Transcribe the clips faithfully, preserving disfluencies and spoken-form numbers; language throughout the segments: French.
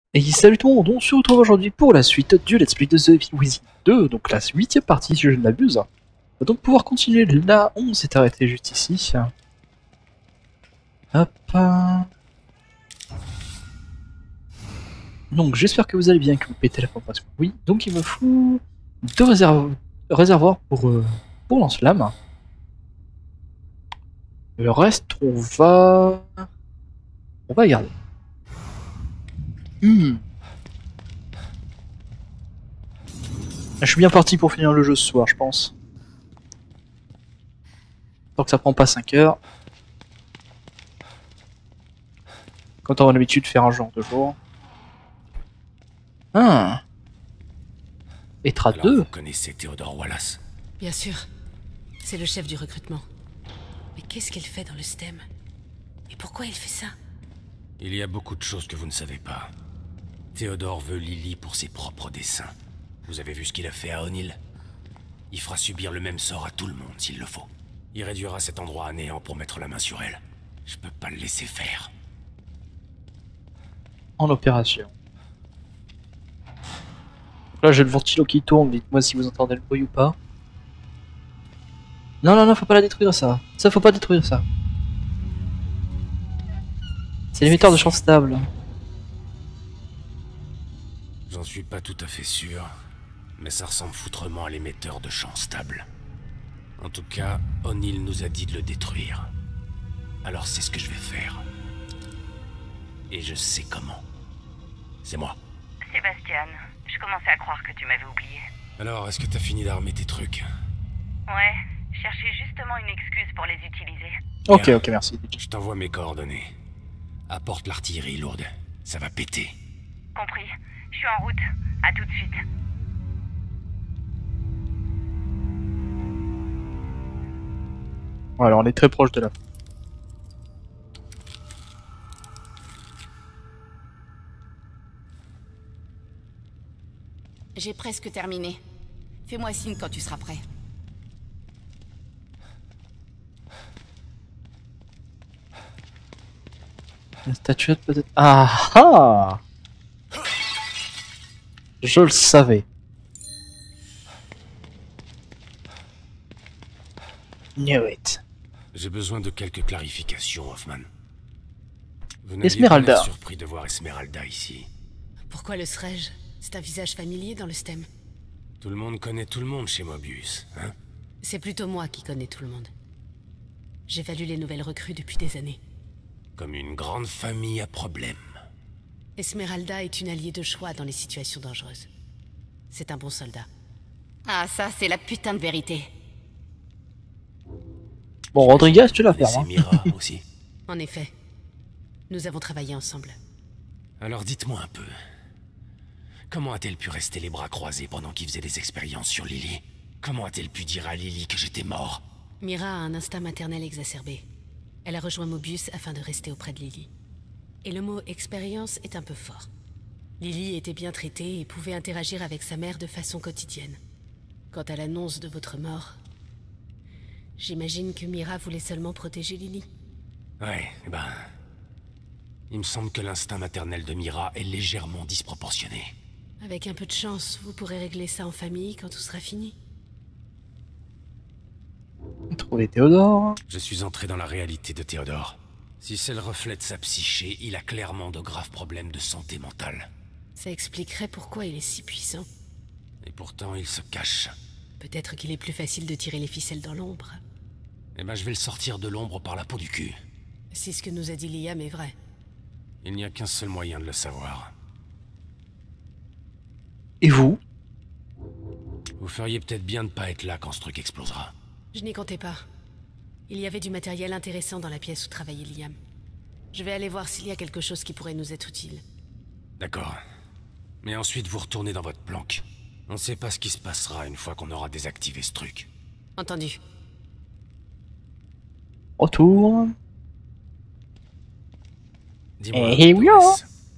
Et salut tout le monde, on se retrouve aujourd'hui pour la suite du Let's Play de The Within deux, donc la huitième partie si je ne m'abuse. On va donc pouvoir continuer là, on s'est arrêté juste ici. Hop. Donc j'espère que vous allez bien, que vous pétez la formation. Oui, donc il me faut deux réserv... réservoirs pour, euh, pour lance-flamme. Le reste, on va... On va garder. Hmm. Je suis bien parti pour finir le jeu ce soir, je pense. Tant que ça prend pas cinq heures. Quand on a l'habitude de faire un genre de jour. Ah. Etra Alors, deux. vous connaissez Theodore Wallace? Bien sûr. C'est le chef du recrutement. Mais qu'est-ce qu'elle fait dans le STEM? Et pourquoi elle fait ça? Il y a beaucoup de choses que vous ne savez pas. Theodore veut Lily pour ses propres desseins. Vous avez vu ce qu'il a fait à O'Neill? Il fera subir le même sort à tout le monde s'il le faut. Il réduira cet endroit à néant pour mettre la main sur elle. Je peux pas le laisser faire. En opération. Là j'ai le ventilo qui tourne, dites-moi si vous entendez le bruit ou pas. Non non non, faut pas la détruire ça. Ça faut pas détruire ça. C'est l'émetteur de champ stable. J'en suis pas tout à fait sûr, mais ça ressemble foutrement à l'émetteur de champ stable. En tout cas, O'Neill nous a dit de le détruire. Alors c'est ce que je vais faire. Et je sais comment. C'est moi. Sébastien, je commençais à croire que tu m'avais oublié. Alors, est-ce que t'as fini d'armer tes trucs? Ouais, je cherchais justement une excuse pour les utiliser. Ok Bien. ok merci. Je t'envoie mes coordonnées. Apporte l'artillerie lourde. Ça va péter. Compris. Je suis en route. À tout de suite. Voilà, on est très proche de la fin. J'ai presque terminé. Fais-moi signe quand tu seras prêt. La statuette peut-être. Ah ah. Je le savais. Knew it. J'ai besoin de quelques clarifications, Hoffman. Vous n'aviez Esmeralda. pas l'air surpris de voir Esmeralda ici. Pourquoi le serais-je? C'est un visage familier dans le STEM. Tout le monde connaît tout le monde chez Mobius, hein? C'est plutôt moi qui connais tout le monde. J'évalue les nouvelles recrues depuis des années. Comme une grande famille à problème. Esmeralda est une alliée de choix dans les situations dangereuses. C'est un bon soldat. Ah, ça, c'est la putain de vérité. Bon, Rodriguez, tu l'as fait. Et c'est Hein. Mira aussi. En effet, nous avons travaillé ensemble. Alors dites-moi un peu. Comment a-t-elle pu rester les bras croisés pendant qu'il faisait des expériences sur Lily? Comment a-t-elle pu dire à Lily que j'étais mort? Mira a un instinct maternel exacerbé. Elle a rejoint Mobius afin de rester auprès de Lily. Et le mot expérience est un peu fort. Lily était bien traitée et pouvait interagir avec sa mère de façon quotidienne. Quant à l'annonce de votre mort, j'imagine que Mira voulait seulement protéger Lily. Ouais, eh ben... Il me semble que l'instinct maternel de Mira est légèrement disproportionné. Avec un peu de chance, vous pourrez régler ça en famille quand tout sera fini. Trouver Théodore. Je suis entré dans la réalité de Théodore. Si celle reflète sa psyché, il a clairement de graves problèmes de santé mentale. Ça expliquerait pourquoi il est si puissant. Et pourtant, il se cache. Peut-être qu'il est plus facile de tirer les ficelles dans l'ombre. Eh ben, je vais le sortir de l'ombre par la peau du cul. Si ce que nous a dit Liam est vrai. Il n'y a qu'un seul moyen de le savoir. Et vous? Vous feriez peut-être bien de pas être là quand ce truc explosera. Je n'y comptais pas. Il y avait du matériel intéressant dans la pièce où travaillait Liam. Je vais aller voir s'il y a quelque chose qui pourrait nous être utile. D'accord. Mais ensuite, vous retournez dans votre planque. On ne sait pas ce qui se passera une fois qu'on aura désactivé ce truc. Entendu. Retour. Dis-moi, Eh, oui, Thomas, oh.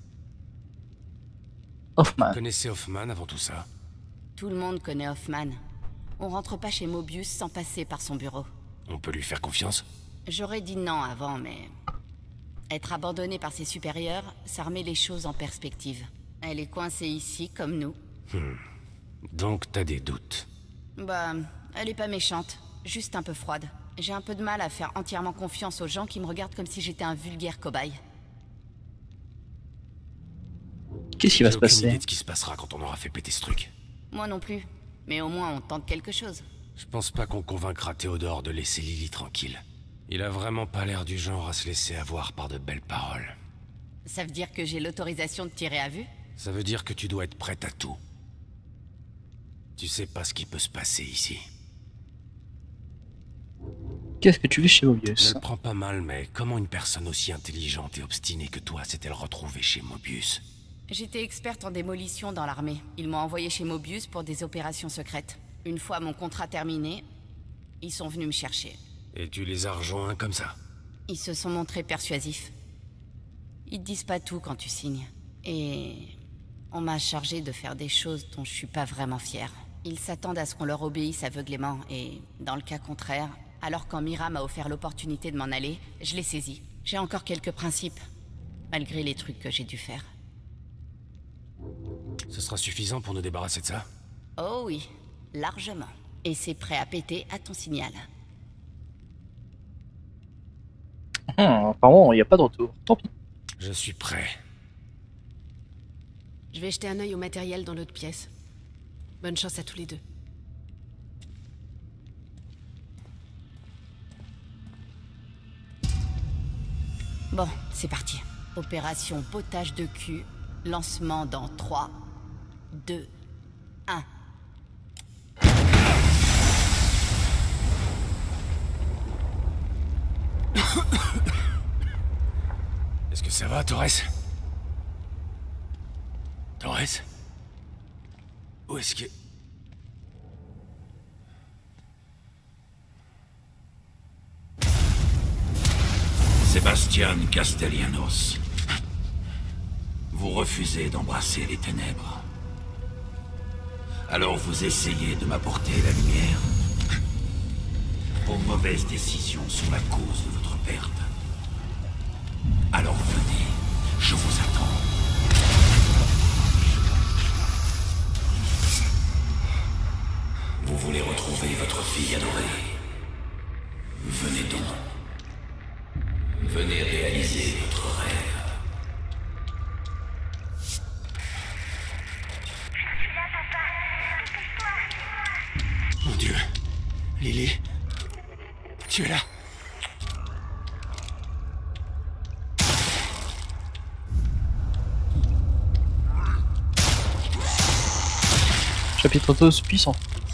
Hoffman. vous connaissez Hoffman avant tout ça? Tout le monde connaît Hoffman. On rentre pas chez Mobius sans passer par son bureau. On peut lui faire confiance? J'aurais dit non avant, mais... Être abandonné par ses supérieurs, ça remet les choses en perspective. Elle est coincée ici, comme nous. Hmm. Donc t'as des doutes. Bah, elle est pas méchante, juste un peu froide. J'ai un peu de mal à faire entièrement confiance aux gens qui me regardent comme si j'étais un vulgaire cobaye. Qu'est-ce qui va J'ai se aucune passer? idée de ce qui se passera quand on aura fait péter ce truc. Moi non plus. Mais au moins on tente quelque chose. Je pense pas qu'on convaincra Théodore de laisser Lily tranquille. Il a vraiment pas l'air du genre à se laisser avoir par de belles paroles. Ça veut dire que j'ai l'autorisation de tirer à vue? Ça veut dire que tu dois être prête à tout. Tu sais pas ce qui peut se passer ici. Qu'est-ce que tu fais chez Ne Mobius? le prends pas mal, mais comment une personne aussi intelligente et obstinée que toi s'est-elle retrouvée chez Mobius? J'étais experte en démolition dans l'armée. Ils m'ont envoyé chez Mobius pour des opérations secrètes. Une fois mon contrat terminé, ils sont venus me chercher. Et tu les as rejoints comme ça? Ils se sont montrés persuasifs. Ils te disent pas tout quand tu signes. Et on m'a chargé de faire des choses dont je suis pas vraiment fière. Ils s'attendent à ce qu'on leur obéisse aveuglément, et dans le cas contraire, alors quand Mira m'a offert l'opportunité de m'en aller, je l'ai saisi. J'ai encore quelques principes, malgré les trucs que j'ai dû faire. Ce sera suffisant pour nous débarrasser de ça? Oh oui, largement. Et c'est prêt à péter à ton signal. Hum, apparemment, il n'y a pas de retour. Tant pis. Je suis prêt. Je vais jeter un œil au matériel dans l'autre pièce. Bonne chance à tous les deux. Bon, c'est parti. Opération potage de cul. Lancement dans trois, deux, un. Est-ce que ça va, Torres? Torres? Où est-ce que... Sébastien Castellanos. Vous refusez d'embrasser les ténèbres. Alors vous essayez de m'apporter la lumière. Vos mauvaises décisions sont la cause de votre perte. Alors venez, je vous attends. Vous voulez retrouver votre fille adorée? Venez donc. Venez réaliser votre rêve. Mon Dieu. Lily. Tu es là. Chapitre douze puissant.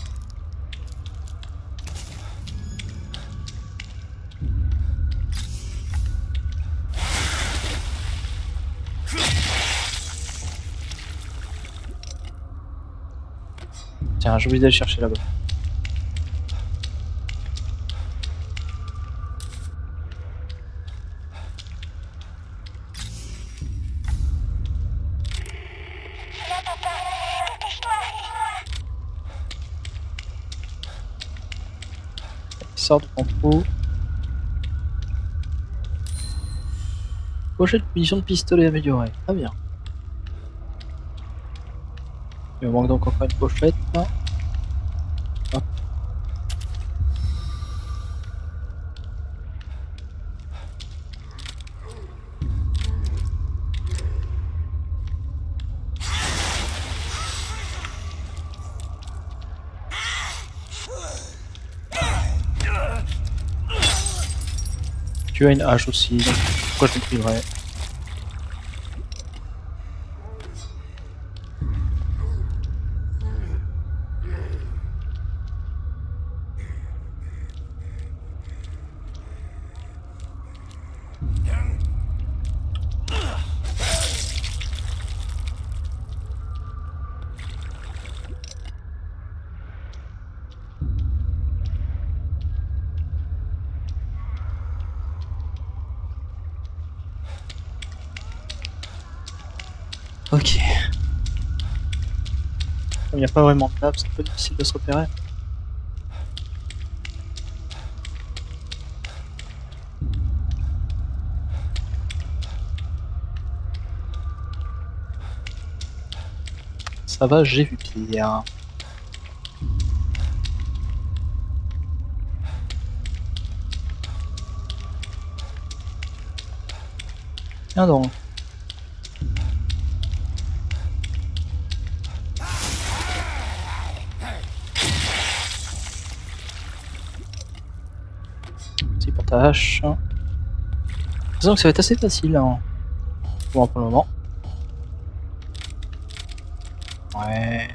Tiens, j'ai oublié d'aller chercher là-bas. Sort de contrôle. Pochette munition de pistolet améliorée. Très bien. Il me manque donc encore une pochette. Là. Hop. Tu as une hache aussi, donc pourquoi je me priverais? Ok. Comme il n'y a pas vraiment de table, c'est un peu difficile de se repérer. Ça va, j'ai vu pire. Tiens donc. C'est pour ta hache. Disons que ça va être assez facile. Hein. Bon, pour le moment. Ouais.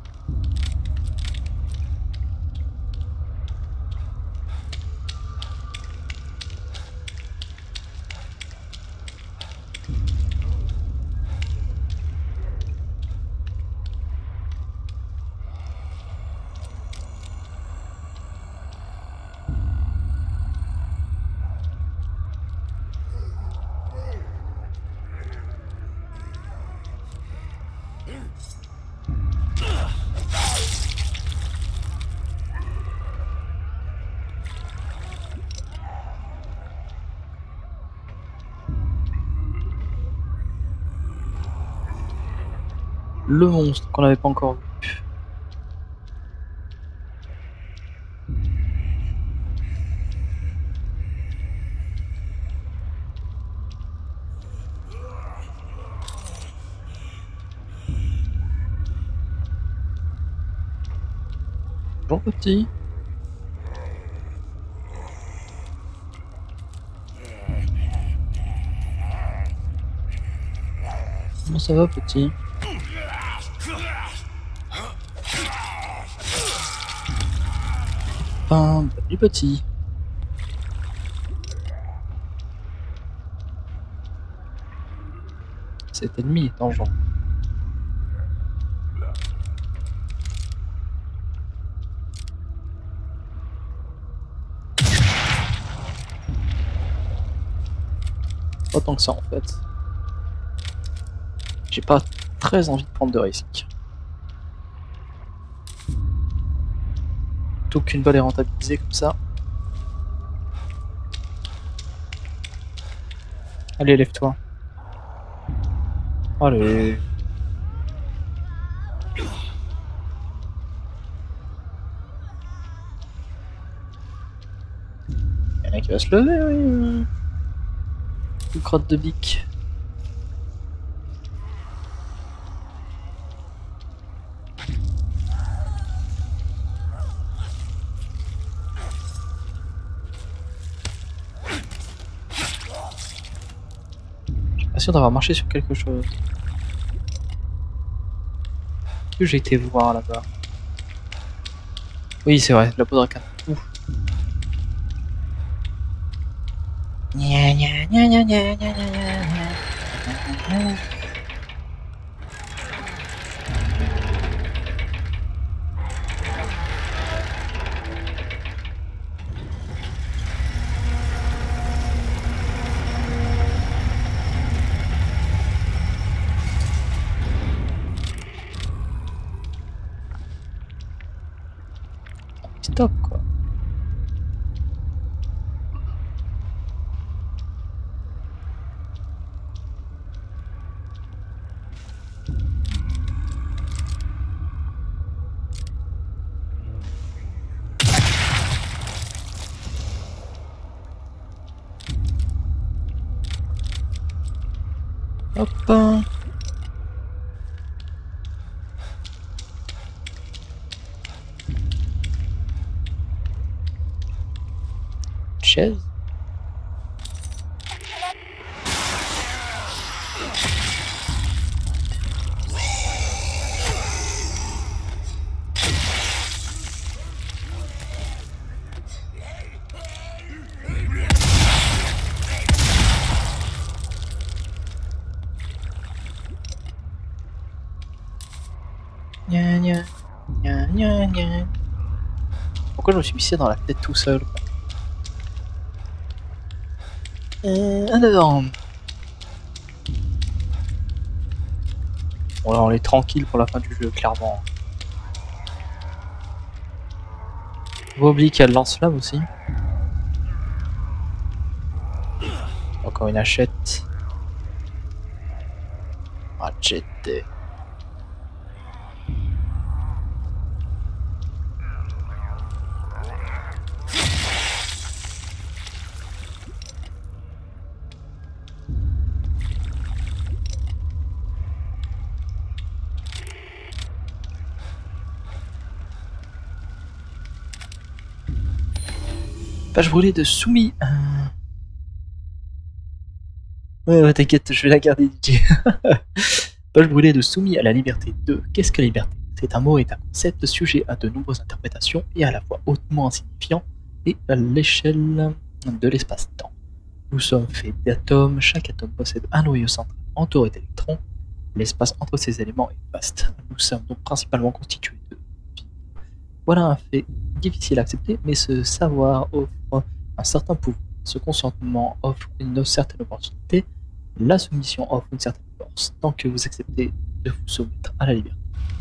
Le monstre qu'on n'avait pas encore vu. Bonjour petit. Comment ça va petit? Ben, salut petit. Cet ennemi est dangereux. Pas tant que ça en fait. J'ai pas très envie de prendre de risques. Plutôt qu'une balle est rentabilisée comme ça. Allez, lève-toi. Allez. Il y en a qui va se lever, oui. Une crotte de bique. Je suis sûr d'avoir marché sur quelque chose. Qu'est-ce que j'ai été voir là-bas? Oui, c'est vrai, la poudre à canne. Ouf. Gna gna gna gna gna gna gna gna. Stop quoi. Hop. Chaise. Gna gna gna gna gna. Pourquoi je me suis mis ça dans la tête tout seul quoi. Euh, alors... Bon là on est tranquille pour la fin du jeu, clairement. Faut oublier qu'il y a le lance-flamme aussi. Encore une hachette. Hachette. Page brûlée de Soumis. Ouais, ouais, t'inquiète, je vais la garder, D J. Page brûlée de Soumis à la liberté deux. Qu'est-ce que la liberté? C'est un mot et un concept sujet à de nombreuses interprétations et à la fois hautement insignifiant et à l'échelle de l'espace-temps. Nous sommes faits d'atomes, chaque atome possède un noyau central entouré d'électrons. L'espace entre ces éléments est vaste. Nous sommes donc principalement constitués de vie. Voilà un fait difficile à accepter, mais ce savoir offre un certain pouvoir. Ce consentement offre une certaine opportunité. La soumission offre une certaine force. Tant que vous acceptez de vous soumettre à la liberté.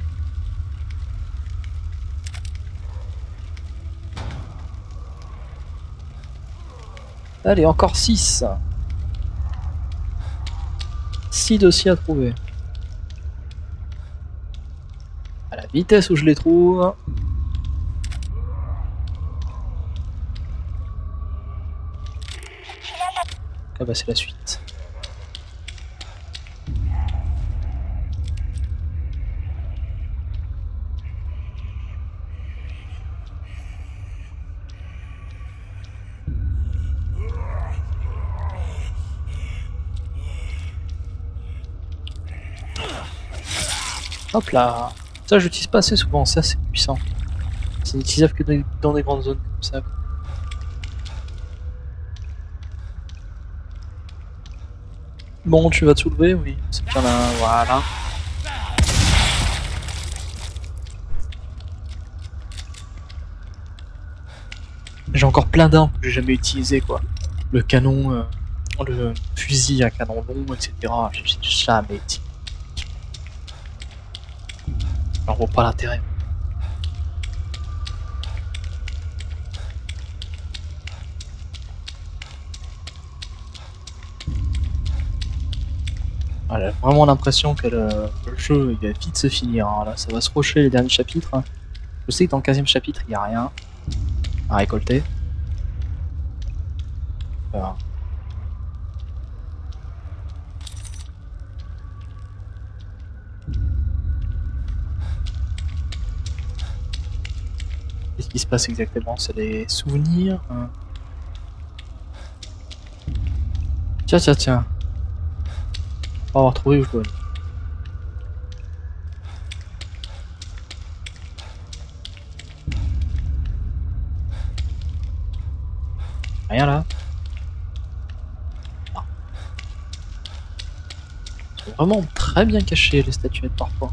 Allez, encore six. six dossiers à trouver. À la vitesse où je les trouve. Ah bah c'est la suite. Hop là. Ça j'utilise pas assez souvent, ça c'est puissant. C'est utilisable que dans des grandes zones comme ça. Bon, tu vas te soulever, oui. C'est bien là, voilà. J'ai encore plein d'armes que j'ai jamais utilisé quoi. Le canon, euh, le fusil à canon long, et cetera. J'ai jamais utilisé. J'en vois pas l'intérêt. J'ai vraiment l'impression que le, le jeu il va vite se finir. Hein. Là, ça va se rocher les derniers chapitres. Hein. Je sais que dans le quinzième chapitre, il n'y a rien à récolter. Voilà. Qu'est-ce qui se passe exactement? C'est des souvenirs hein. Tiens, tiens, tiens. On va avoir trouvé où je dois aller. Rien là. Non. Ils sont vraiment très bien cachés les statuettes parfois.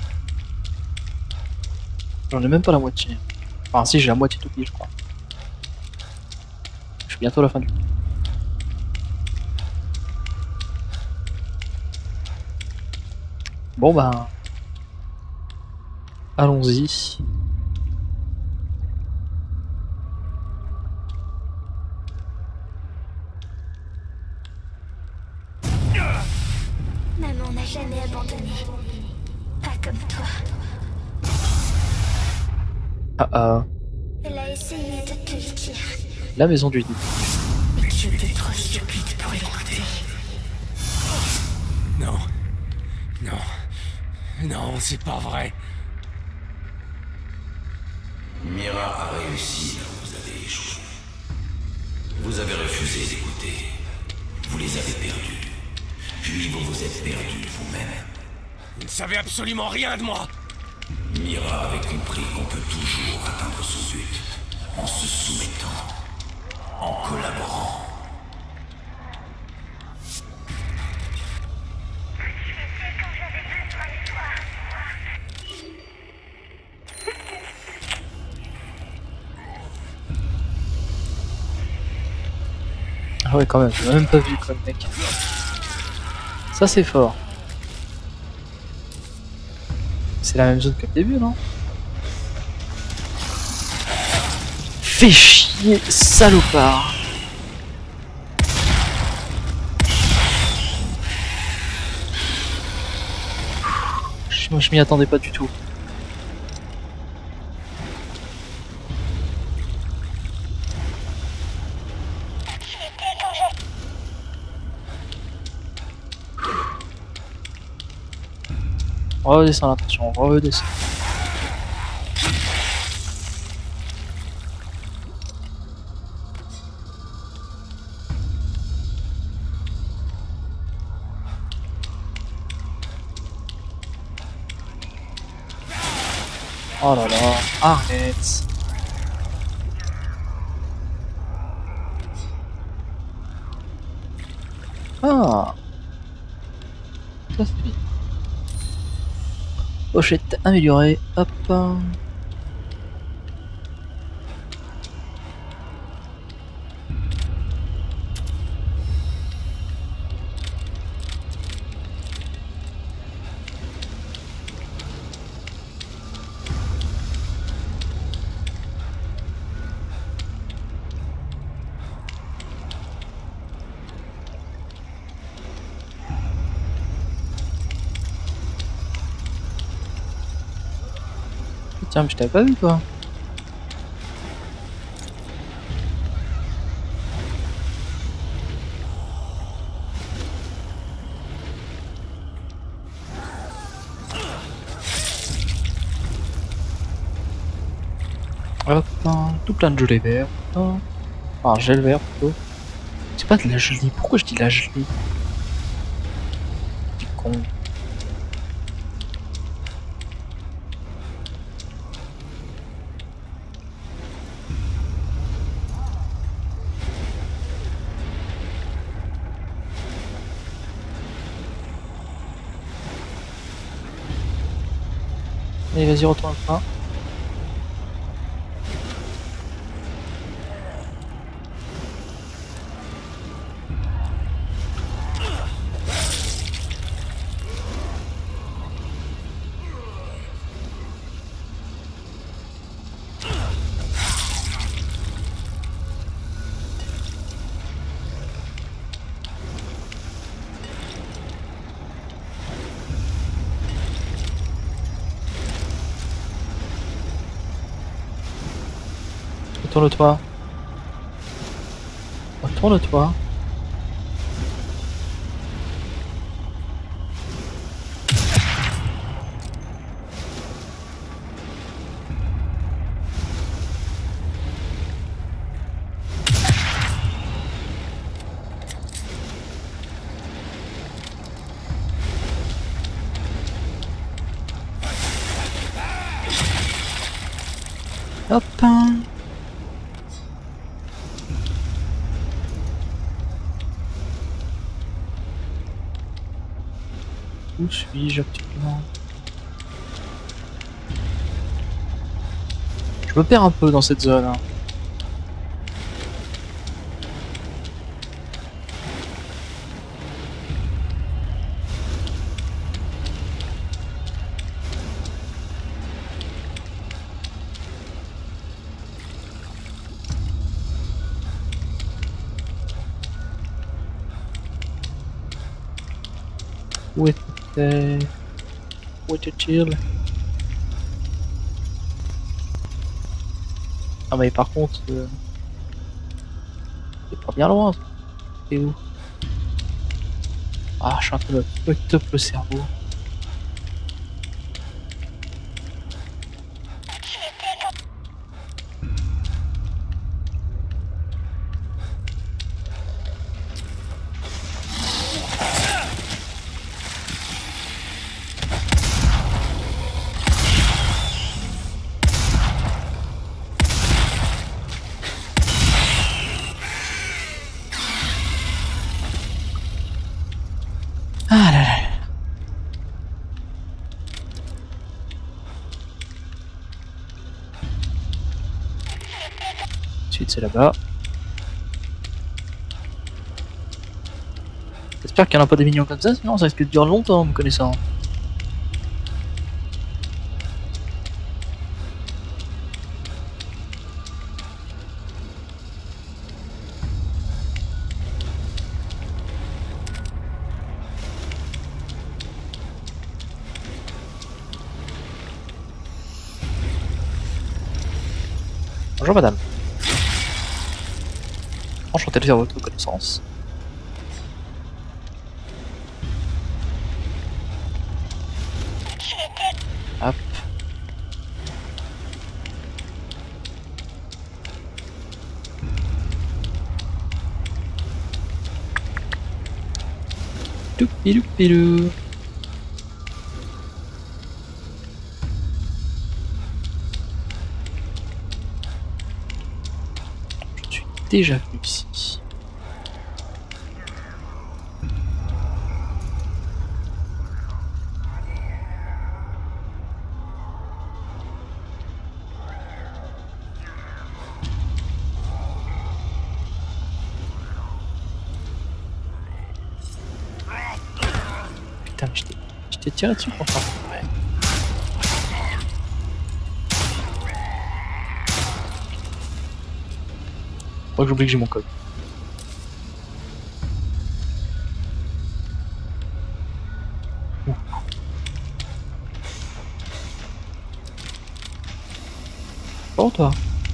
J'en ai même pas la moitié. Enfin si j'ai la moitié tout pile je crois. Je suis bientôt à la fin du jeu. Bon bah... allons-y. Maman n'a jamais abandonné. Pas comme toi. Ah ah. Elle a essayé de te le dire. La maison du lit. Mais tu étais trop stupide pour écouter. Non. Non. Non, c'est pas vrai. Mira a réussi là où vous avez échoué. Vous avez refusé d'écouter. Vous les avez perdus. Puis vous vous êtes perdus vous-même. Vous ne savez absolument rien de moi. Mira avait compris qu'on peut toujours atteindre son but en se soumettant, en collaborant. Ah ouais quand même, j'ai même pas vu quoi le mec. Ça c'est fort. C'est la même zone que le début non? Fais chier, salopard. Moi je m'y attendais pas du tout. Redescends l'attention, redescends. Oh là là, arrête. Ah, ça c'est bien. Pochette améliorée, hop. Tiens, mais je t'avais pas vu toi. Hop, hein, tout plein de gelée vert. Hein. Enfin, gel vert plutôt. C'est pas de la gelée, pourquoi je dis la gelée? C'est con. Allez, vas-y, retourne le train. Retourne-toi. Retourne-toi. Hop. Où suis-je actuellement? Je me perds un peu dans cette zone. Hein. Où était... Où était-il? Ah mais par contre... Euh... C'est pas bien loin. C'est où? Ah, je suis en train de fuck up le cerveau. Ah là là. Ensuite c'est là-bas. J'espère qu'il n'y en a pas des mignons comme ça, sinon ça risque de durer longtemps me connaissant. Bonjour madame. Enchanté de faire votre connaissance. Hop. Toupidou-pidou. déjà venu ici. Putain, mais je t'ai- je t'ai tiré dessus pourtant. Ouais. Je crois que j'oublie que j'ai mon code. Ouh. Bon toi.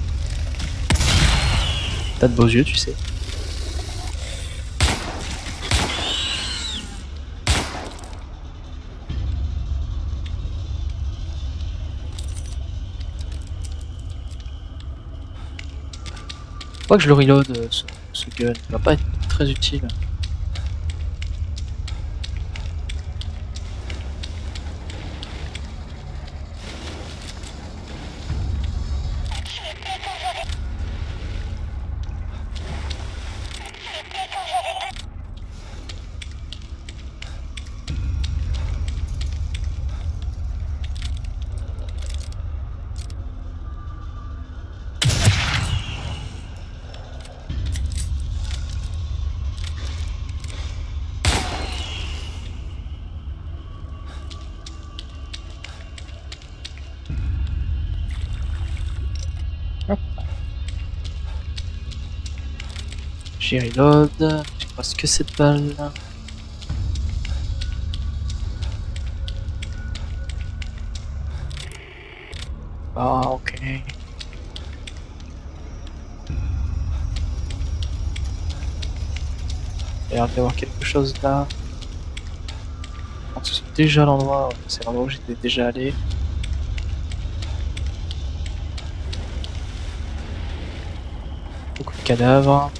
T'as de beaux yeux, tu sais. Je crois que je le reload euh, ce, ce gun, il va pas être très utile. J'ai reload, je pense que cette balle. Ah ok. Il y a l'air d'y avoir quelque chose là. Je pense que c'est déjà l'endroit, c'est l'endroit où j'étais déjà allé. Beaucoup de cadavres.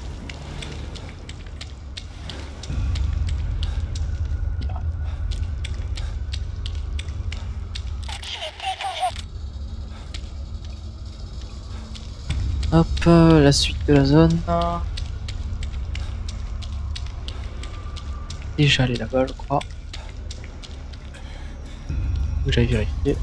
Hop, euh, la suite de la zone. Déjà allé là-bas, je crois. Faut que j'aille vérifier.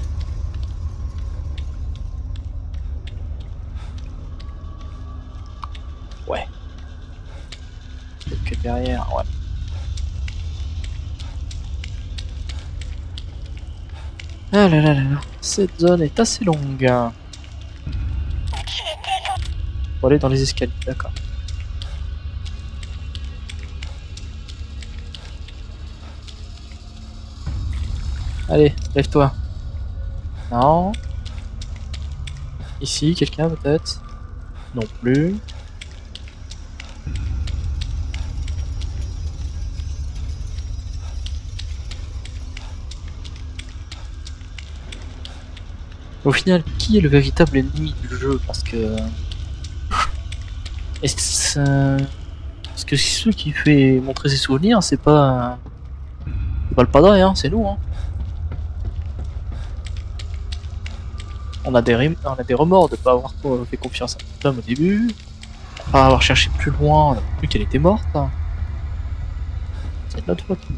Ouais. Peut-être que derrière, ouais. Ah là là là là, cette zone est assez longue. Faut aller dans les escaliers, d'accord. Allez, lève-toi. Non. Ici, quelqu'un peut-être? Non plus. Au final, qui est le véritable ennemi du jeu? Parce que... Est-ce euh... Parce que si celui qui fait montrer ses souvenirs, c'est pas... C'est pas le padre, hein, c'est nous, hein. On a des, rem... on a des remords de pas avoir fait confiance à cette femme au début, pas avoir cherché plus loin, on a cru qu'elle était morte. C'est de notre faute.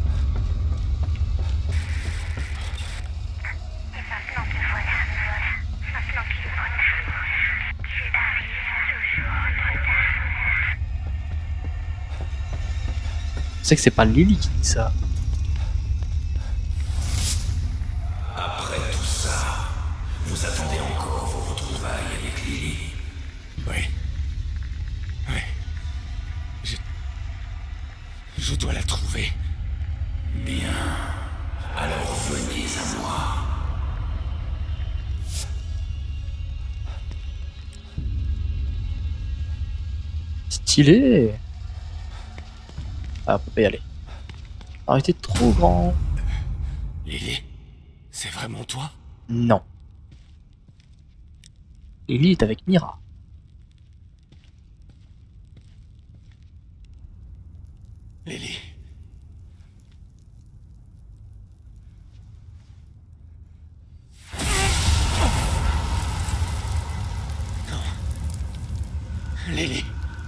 C'est que c'est pas Lily qui dit ça. Après tout ça, vous attendez encore vos retrouvailles avec Lily? Oui. Oui. Je... Je dois la trouver. Bien. Alors venez à moi. Stylé. Ah, on peut pas y aller. Arrêtez trop grand. Lily, c'est vraiment toi? Non. Lily est avec Mira. Lily. Non. Lily.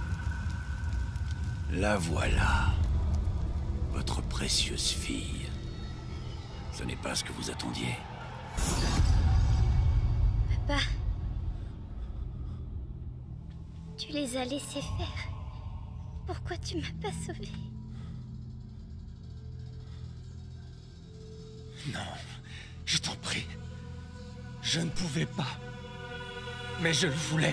La voilà. Votre précieuse fille. Ce n'est pas ce que vous attendiez. Papa. Tu les as laissés faire. Pourquoi tu m'as pas sauvée? Non, je t'en prie. Je ne pouvais pas. Mais je le voulais.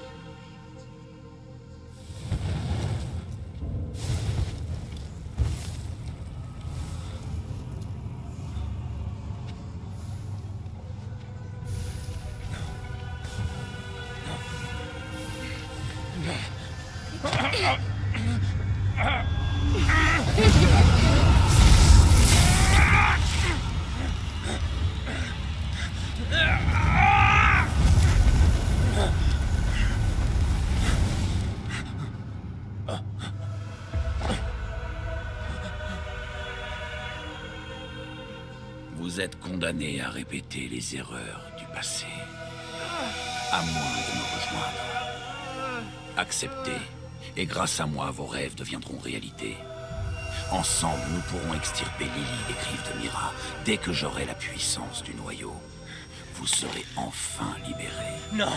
Vous êtes condamné à répéter les erreurs du passé. À moins de me rejoindre. Acceptez, et grâce à moi, vos rêves deviendront réalité. Ensemble, nous pourrons extirper Lily des griffes de Mira. Dès que j'aurai la puissance du noyau, vous serez enfin libérés. Non!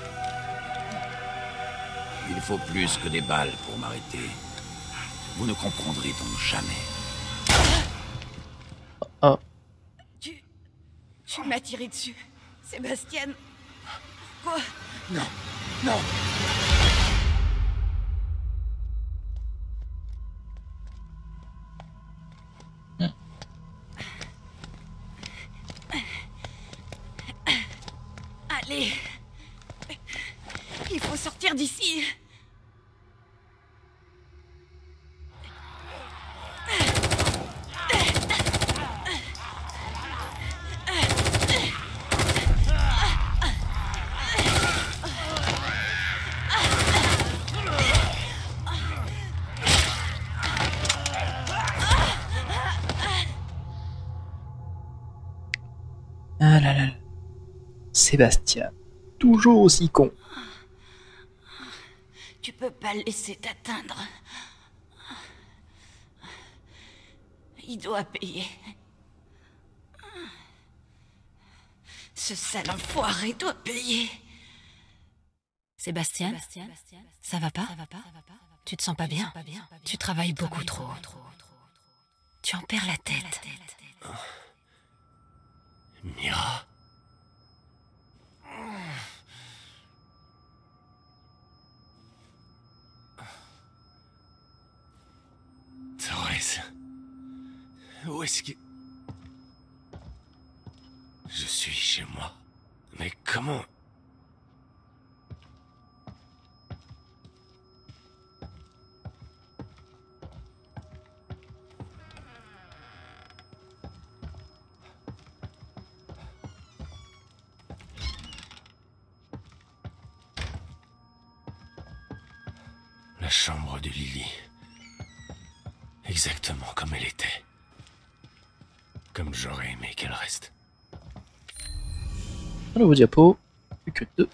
Il faut plus que des balles pour m'arrêter. Vous ne comprendrez donc jamais. Ah, Tu... Tu m'as tiré dessus. Sébastien. Pourquoi? Non! Non! Allez. Il faut sortir d'ici. ah là là. Sébastien, toujours aussi con. Tu peux pas le laisser t'atteindre. Il doit payer. Ce sale enfoiré doit payer. Sébastien, ça va pas? Tu te sens pas bien? Tu travailles beaucoup trop. Tu en perds la tête. Mira? Thérèse, où est-ce que... Je suis chez moi. Mais comment... La chambre de Lily. Exactement comme elle était. Comme j'aurais aimé qu'elle reste. Un nouveau diapo, plus que deux.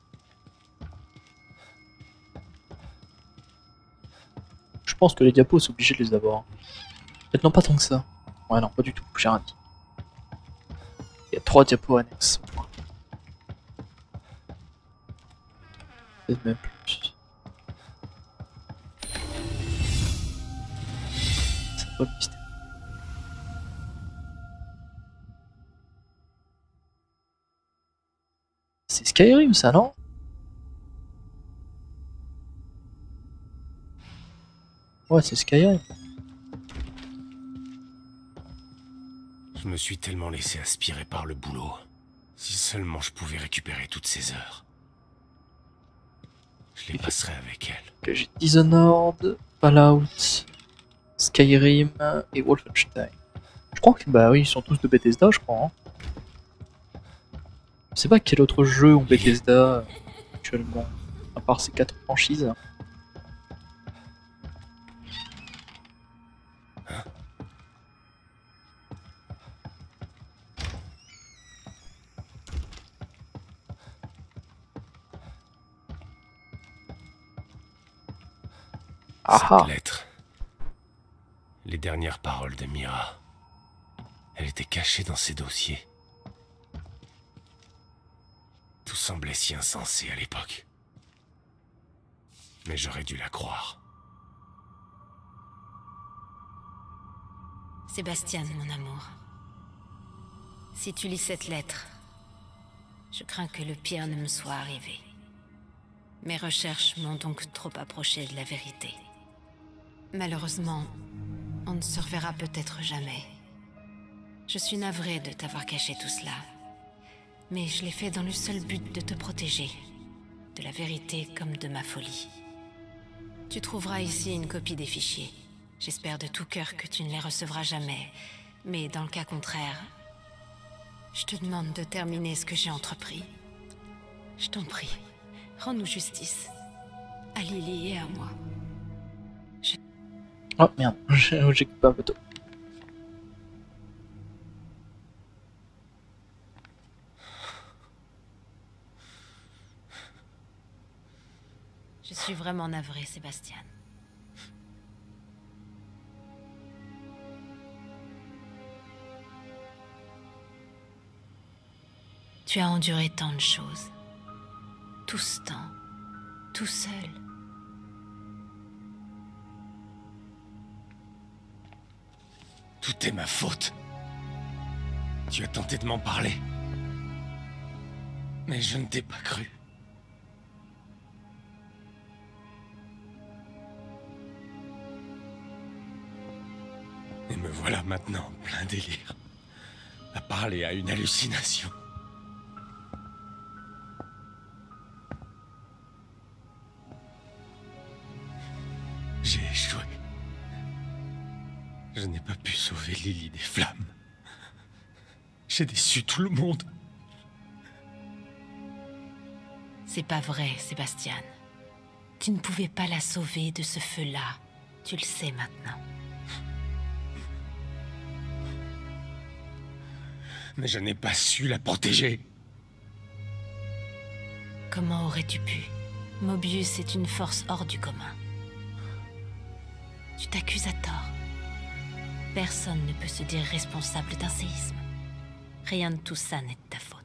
Je pense que les diapos, c'est obligé de les avoir. Peut-être non, pas tant que ça. Ouais, non, pas du tout, j'ai rien dit. Il y a trois diapos annexes. Peut-être même plus. C'est pas le mystère. C'est Skyrim, ça, non? Ouais, c'est Skyrim. Je me suis tellement laissé aspirer par le boulot. Si seulement je pouvais récupérer toutes ces heures. Je les passerai avec elle. Que j'ai Dishonored, Fallout, Skyrim et Wolfenstein. Je crois que, bah oui, ils sont tous de Bethesda, je crois. Hein. Je sais pas quel autre jeu ont Bethesda euh, actuellement, à part ces quatre franchises. Ah Cette lettre. Les dernières paroles de Mira. Elle était cachée dans ses dossiers. Tout semblait si insensé à l'époque. Mais j'aurais dû la croire. Sébastien, mon amour. Si tu lis cette lettre, je crains que le pire ne me soit arrivé. Mes recherches m'ont donc trop approché de la vérité. Malheureusement, on ne se reverra peut-être jamais. Je suis navrée de t'avoir caché tout cela. Mais je l'ai fait dans le seul but de te protéger. De la vérité comme de ma folie. Tu trouveras ici une copie des fichiers. J'espère de tout cœur que tu ne les recevras jamais. Mais dans le cas contraire, je te demande de terminer ce que j'ai entrepris. Je t'en prie, rends-nous justice. À Lily et à moi. Je... Oh merde, j'ai j'ai coupé un peu tôt. Je suis vraiment navrée, Sébastien. Tu as enduré tant de choses. Tout ce temps. Tout seul. Tout est ma faute. Tu as tenté de m'en parler. Mais je ne t'ai pas cru. Et me voilà maintenant, plein délire, à parler à une hallucination. J'ai échoué. Je n'ai pas pu sauver Lily des flammes. J'ai déçu tout le monde. C'est pas vrai, Sébastien. Tu ne pouvais pas la sauver de ce feu-là. Tu le sais maintenant. Mais je n'ai pas su la protéger. Comment aurais-tu pu? Mobius est une force hors du commun. Tu t'accuses à tort. Personne ne peut se dire responsable d'un séisme. Rien de tout ça n'est de ta faute.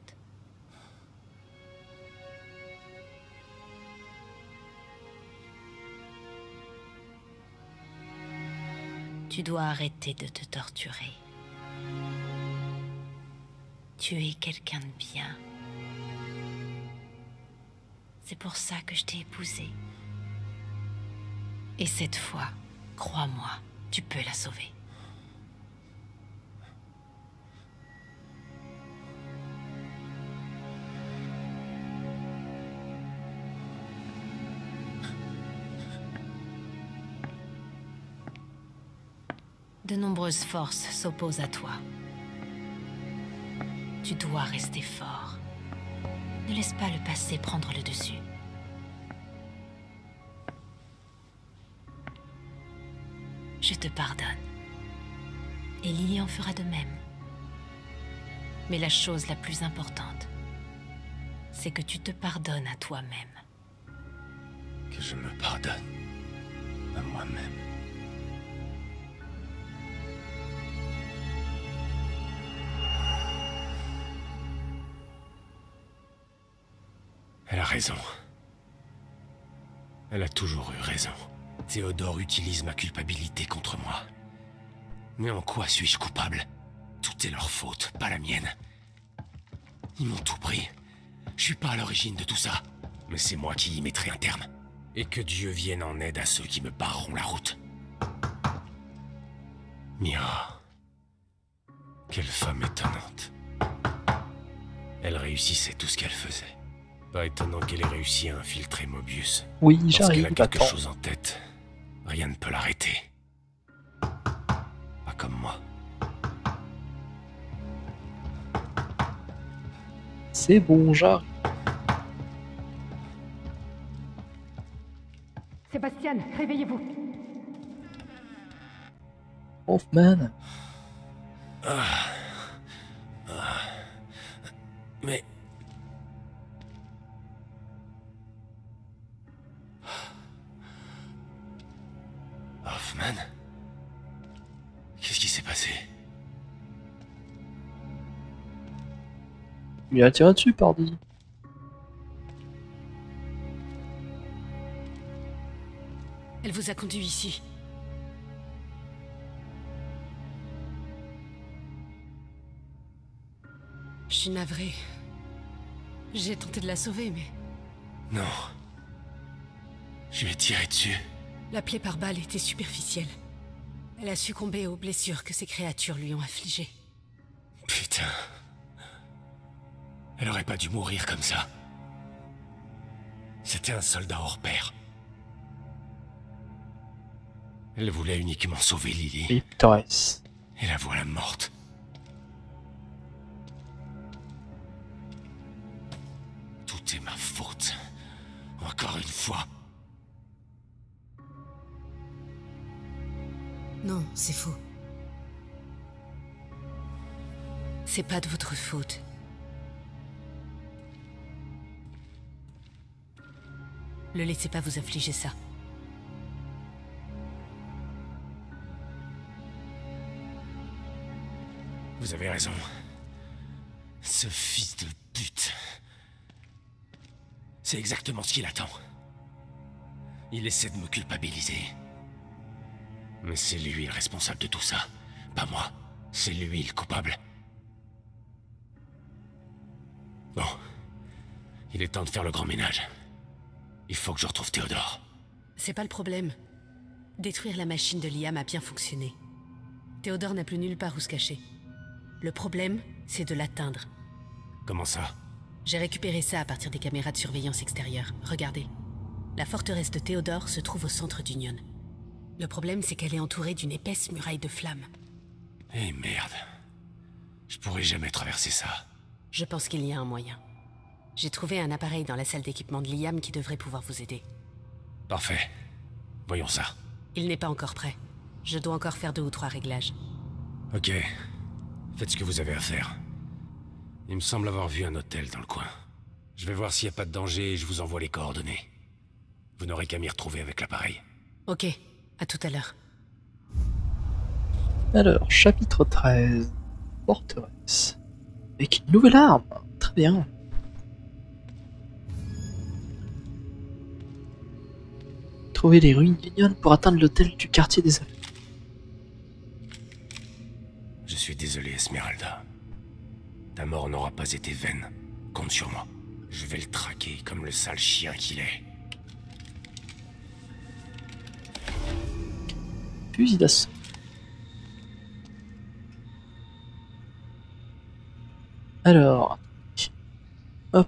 Tu dois arrêter de te torturer. Tu es quelqu'un de bien. C'est pour ça que je t'ai épousée. Et cette fois, crois-moi, tu peux la sauver. De nombreuses forces s'opposent à toi. Tu dois rester fort. Ne laisse pas le passé prendre le dessus. Je te pardonne. Et Lily en fera de même. Mais la chose la plus importante, c'est que tu te pardonnes à toi-même. Que je me pardonne à moi-même. Elle a raison. Elle a toujours eu raison. Théodore utilise ma culpabilité contre moi. Mais en quoi suis-je coupable? Tout est leur faute, pas la mienne. Ils m'ont tout pris. Je suis pas à l'origine de tout ça. Mais c'est moi qui y mettrai un terme. Et que Dieu vienne en aide à ceux qui me barreront la route. Mira. Quelle femme étonnante. Elle réussissait tout ce qu'elle faisait. Pas étonnant qu'elle ait réussi à infiltrer Mobius. Oui, Lorsqu'elle j'arrive, a quelque attends. chose en tête, rien ne peut l'arrêter. Pas comme moi. C'est bon, j'arrive. Sébastien, réveillez-vous. Hoffman. Mais... lui a tiré dessus, pardi. Elle vous a conduit ici. Je suis navrée. J'ai tenté de la sauver, mais... Non. Je lui ai tiré dessus. La plaie par balle était superficielle. Elle a succombé aux blessures que ces créatures lui ont infligées. Putain. Elle aurait pas dû mourir comme ça. C'était un soldat hors pair. Elle voulait uniquement sauver Lily. Et Torres. Et la voilà morte. Tout est ma faute. Encore une fois. Non, c'est faux. C'est pas de votre faute. Ne laissez pas vous affliger ça. Vous avez raison. Ce fils de pute. C'est exactement ce qu'il attend. Il essaie de me culpabiliser. Mais c'est lui le responsable de tout ça. Pas moi. C'est lui le coupable. Bon. Il est temps de faire le grand ménage. Il faut que je retrouve Théodore. C'est pas le problème. Détruire la machine de Liam a bien fonctionné. Théodore n'a plus nulle part où se cacher. Le problème, c'est de l'atteindre. Comment ça? J'ai récupéré ça à partir des caméras de surveillance extérieure. Regardez. La forteresse de Théodore se trouve au centre d'Union. Le problème, c'est qu'elle est entourée d'une épaisse muraille de flammes. Eh merde. Je pourrais jamais traverser ça. Je pense qu'il y a un moyen. J'ai trouvé un appareil dans la salle d'équipement de Liam qui devrait pouvoir vous aider. Parfait. Voyons ça. Il n'est pas encore prêt. Je dois encore faire deux ou trois réglages. Ok. Faites ce que vous avez à faire. Il me semble avoir vu un hôtel dans le coin. Je vais voir s'il n'y a pas de danger et je vous envoie les coordonnées. Vous n'aurez qu'à m'y retrouver avec l'appareil. Ok. À tout à l'heure. Alors, chapitre treize. Forteresse. Avec une nouvelle arme. Très bien. Trouver les ruines d'Union pour atteindre l'hôtel du quartier des Aveugles. Je suis désolé, Esmeralda. Ta mort n'aura pas été vaine. Compte sur moi. Je vais le traquer comme le sale chien qu'il est. Fusil d'assaut. Alors, hop.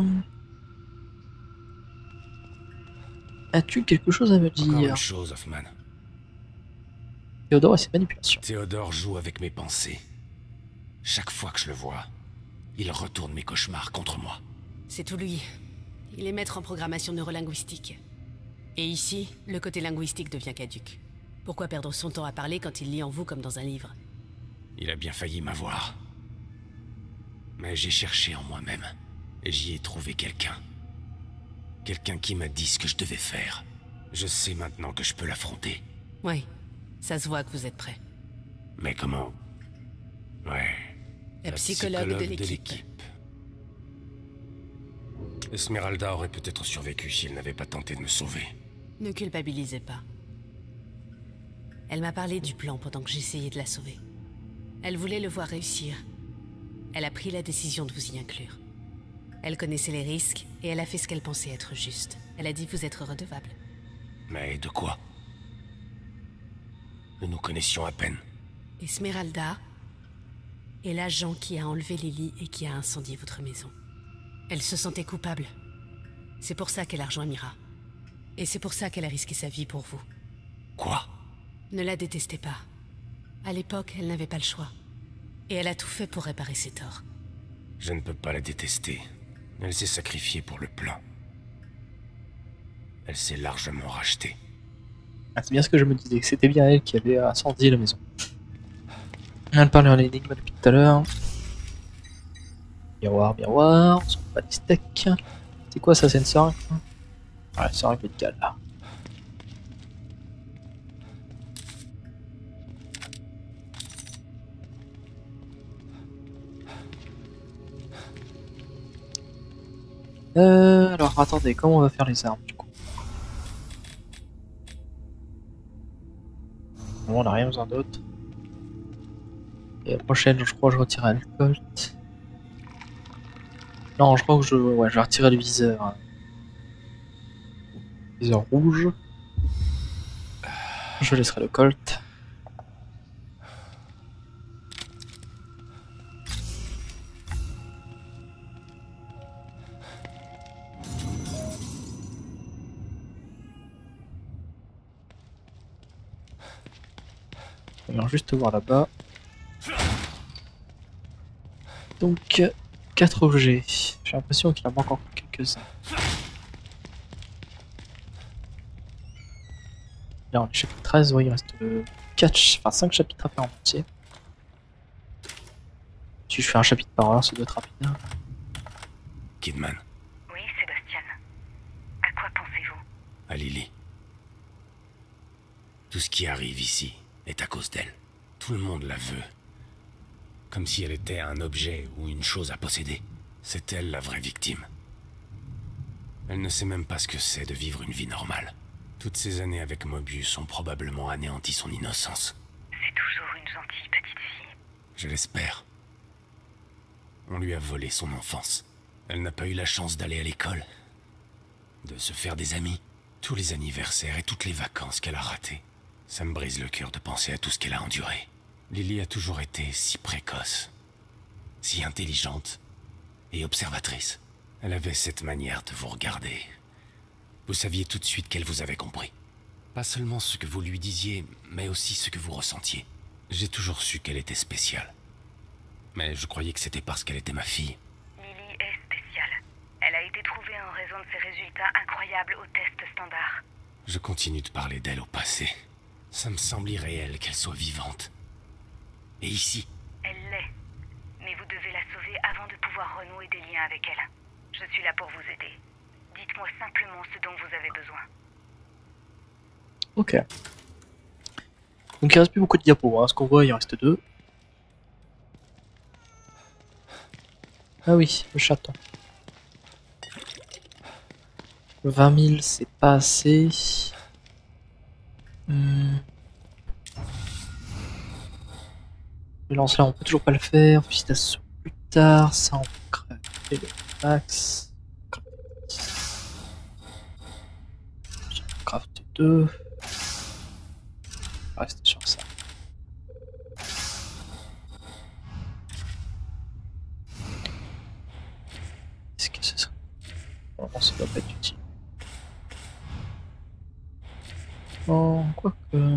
As-tu quelque chose à me Encore dire? une chose, Hoffman. Théodore et ses manipulations. Théodore joue avec mes pensées. Chaque fois que je le vois, il retourne mes cauchemars contre moi. C'est tout lui. Il est maître en programmation neurolinguistique. Et ici, le côté linguistique devient caduque. Pourquoi perdre son temps à parler quand il lit en vous comme dans un livre? Il a bien failli m'avoir. Mais j'ai cherché en moi-même, et j'y ai trouvé quelqu'un. Quelqu'un qui m'a dit ce que je devais faire. Je sais maintenant que je peux l'affronter. Oui, ça se voit que vous êtes prêt. Mais comment? Ouais. La, psychologue, de l'équipe. Esmeralda aurait peut-être survécu si elle n'avait pas tenté de me sauver. Ne culpabilisez pas. Elle m'a parlé du plan pendant que j'essayais de la sauver. Elle voulait le voir réussir. Elle a pris la décision de vous y inclure. Elle connaissait les risques et elle a fait ce qu'elle pensait être juste. Elle a dit vous être redevable. Mais de quoi? Nous nous connaissions à peine. Esmeralda est l'agent qui a enlevé Lily et qui a incendié votre maison. Elle se sentait coupable. C'est pour ça qu'elle a rejoint Mira. Et c'est pour ça qu'elle a risqué sa vie pour vous. Quoi? Ne la détestez pas. À l'époque, elle n'avait pas le choix. Et elle a tout fait pour réparer ses torts. Je ne peux pas la détester. Elle s'est sacrifiée pour le plan. Elle s'est largement rachetée. Ah, c'est bien ce que je me disais, que c'était bien elle qui avait incendié la maison. On parlait en énigme depuis tout à l'heure. Miroir, miroir, on s'en bat les steaks. C'est quoi ça, c'est une seringue? Ouais, seringue médicale là. Euh, alors attendez, comment on va faire les armes du coup? Bon, on n'a rien besoin d'autre. Et la prochaine, je crois que je retirerai le Colt. Non, je crois que je, ouais, je vais retirer le viseur. Hein. Viseur rouge. Je laisserai le Colt. Alors juste voir là-bas. Donc, quatre objets. J'ai l'impression qu'il en manque encore quelques-uns. Là on est chapitre treize, ouais, il reste quatre, enfin cinq chapitres à faire en entier. Si je fais un chapitre par heure, ça doit être rapide. Kidman. Oui, Sébastien. À quoi pensez-vous? À Lily. Tout ce qui arrive ici est à cause d'elle. Tout le monde la veut. Comme si elle était un objet ou une chose à posséder. C'est elle la vraie victime. Elle ne sait même pas ce que c'est de vivre une vie normale. Toutes ces années avec Mobius ont probablement anéanti son innocence. C'est toujours une gentille petite fille. Je l'espère. On lui a volé son enfance. Elle n'a pas eu la chance d'aller à l'école, de se faire des amis. Tous les anniversaires et toutes les vacances qu'elle a ratées. Ça me brise le cœur de penser à tout ce qu'elle a enduré. Lily a toujours été si précoce, si intelligente et observatrice. Elle avait cette manière de vous regarder. Vous saviez tout de suite qu'elle vous avait compris. Pas seulement ce que vous lui disiez, mais aussi ce que vous ressentiez. J'ai toujours su qu'elle était spéciale. Mais je croyais que c'était parce qu'elle était ma fille. Lily est spéciale. Elle a été trouvée en raison de ses résultats incroyables au test standard. Je continue de parler d'elle au passé. Ça me semble irréel qu'elle soit vivante. Et ici, Elle l'est. Mais vous devez la sauver avant de pouvoir renouer des liens avec elle. Je suis là pour vous aider. Dites-moi simplement ce dont vous avez besoin. Ok. Donc il reste plus beaucoup de diapos, hein. Ce qu'on voit, il en reste deux. Ah oui, le chaton. vingt mille, c'est pas assez. Hmm. Le lance-là, on peut toujours pas le faire. Fusil d'assaut plus tard. Ça, on peut crafter le max. J'en craft deux. On va rester sur ça. Est-ce que ce serait... Bon, non, ça doit pas être utile. Oh, quoi que...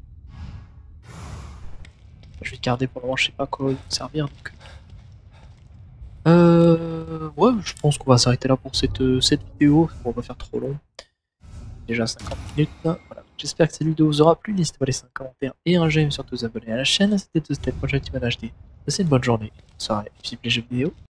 Je vais garder pour le moment, je sais pas à quoi il va servir. Donc... Euh... Ouais, je pense qu'on va s'arrêter là pour cette, cette vidéo. On va pas faire trop long. Déjà cinquante minutes. Voilà. J'espère que cette vidéo vous aura plu. N'hésitez pas à laisser un commentaire et un j'aime, surtout vous abonner à la chaîne. C'était tout, c'était le projet Team H D. Passez une bonne journée, une soirée, et puis les jeux vidéo.